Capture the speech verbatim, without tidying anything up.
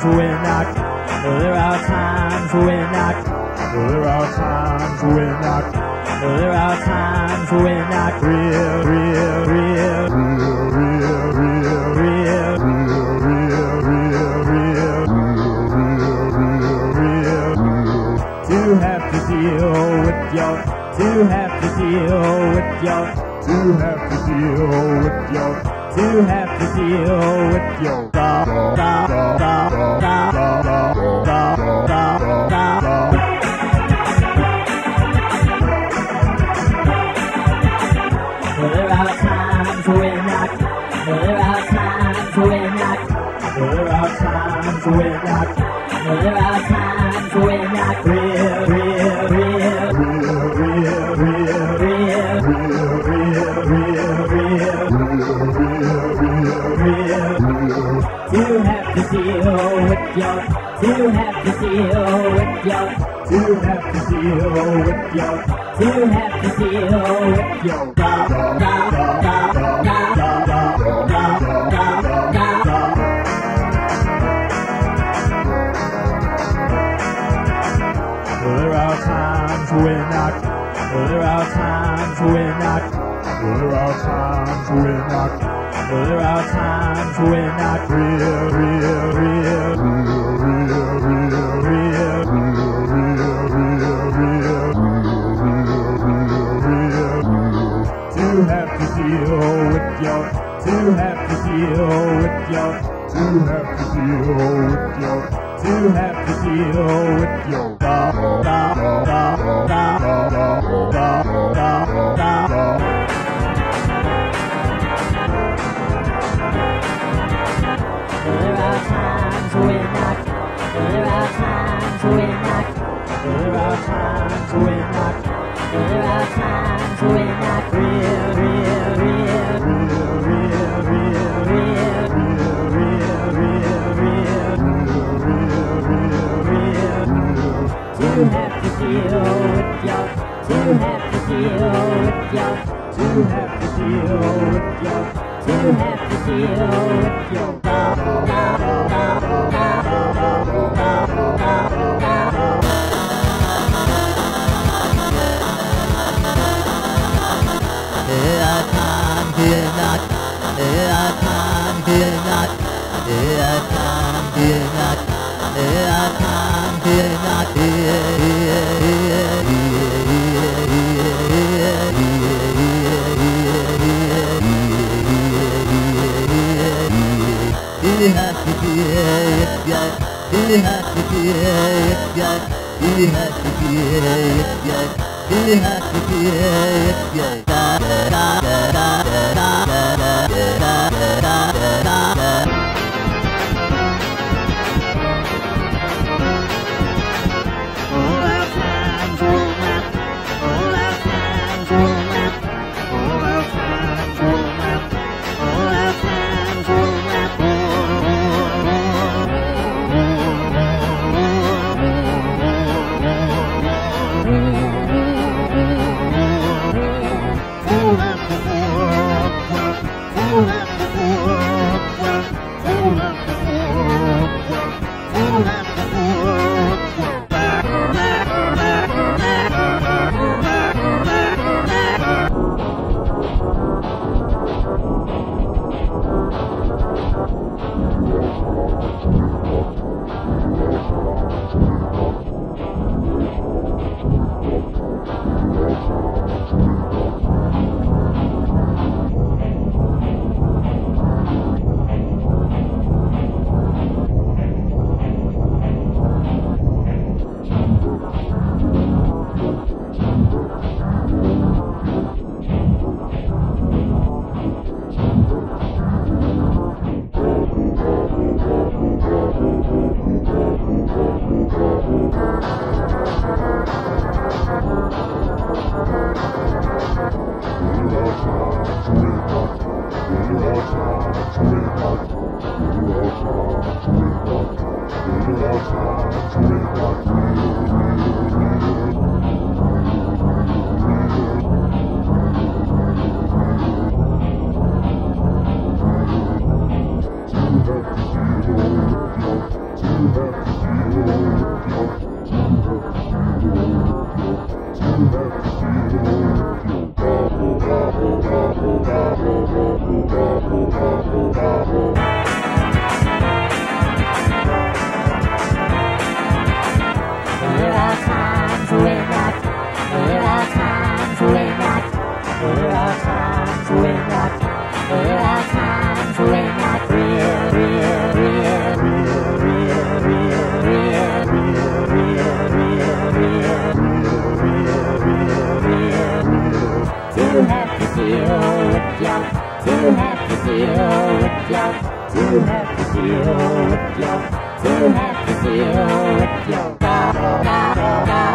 times when I, there are times when I, there are times when I, there are times when I real, real, real, real, real, real, real, real, real, real, real, real, to have to deal with your, to have to deal with your, to have to deal with your, to have to deal with your, da, da, da, da, da, da, da, da, da. There are times when I, there are times when I, there are times when I, there are times when I real, real, real, real, real, real, real, real, real, real, real, to have to deal with your, to have to deal with your, to have to deal with your, to have to deal with your, da, da, da, da, da, da, da, da, da, da. There are times when I, there are times when I, there are times when I, there are times when I real, real, real, real, real, real, real, real, real, real, to have to deal with your, to have to deal with your, to have to deal with your, to have to deal with your, da, da, da, da, da, da, da, da, da. There are times when I, there are times when I, there are times when I, there are times when I real, real, real, real, real, real, real, real, real, real, real, to have to deal with your, to have to deal with your, to have to deal with your, to have to deal with your, da, da, da, da, da, da, da, da. There are times when I, there are times when I, there are times when I, there are times when I, you have to be it, yeah. You have to be it, yeah. You have to be it, yeah. You have to be it, yeah. Da da da da da da da da da da. All our times roll up, all our times roll up, all our times roll up, all our times roll up. To when not. There are times when not real, real, real, real, real, real, real, real, real, real, real, real, real. To have to deal with you, to have to deal with you, to have to deal with you, to have to deal with you.